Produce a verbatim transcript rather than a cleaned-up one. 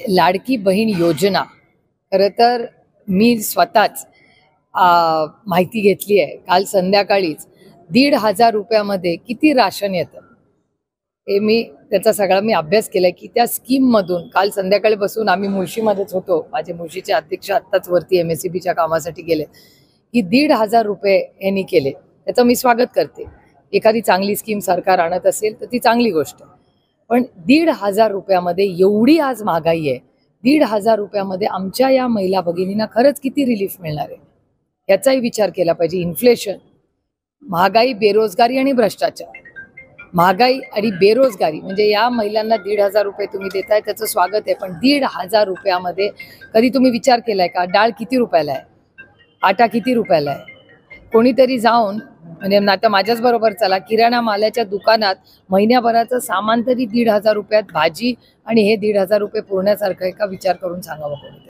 लाडकी बहीण योजना खरं तर मी स्वतःच आ, माहिती घेतली आहे. काल संध्याकाळीच दीड हजार रुपयामध्ये किती राशन येतं हे मी त्याचा सगळा मी अभ्यास केला की त्या स्कीममधून काल संध्याकाळी बसून आम्ही मुळशीमध्येच होतो. माझे मुळशीचे अध्यक्ष आत्ताच वरती एम एस सी बीच्या कामासाठी गेले की दीड हजार रुपये यांनी केले. त्याचं मी स्वागत करते. एखादी चांगली स्कीम सरकार आणत असेल तर ती चांगली गोष्ट आहे. पण दीड हजार रुपयामध्ये एवढी आज महागाई आहे. दीड हजार रुपयामध्ये आमच्या या महिला भगिनींना खरंच किती रिलीफ मिळणार आहे याचाही विचार केला पाहिजे. इन्फ्लेशन, महागाई, बेरोजगारी आणि भ्रष्टाचार. महागाई आणि बेरोजगारी म्हणजे या महिलांना दीड हजार रुपये तुम्ही देताय त्याचं स्वागत आहे. पण दीड हजार रुपयामध्ये कधी तुम्ही विचार केलाय का डाळ किती रुपयाला आहे, आटा किती रुपयाला आहे? कोणीतरी जाऊन म्हणजे आता माझ्याच बरोबर चला किराणा मालाच्या दुकानात महिन्याभराचं सामान तरी दीड हजार रुपयात भाजी आणि हे दीड हजार रुपये पुरण्यासारखं आहे का विचार करून सांगावं कोणी.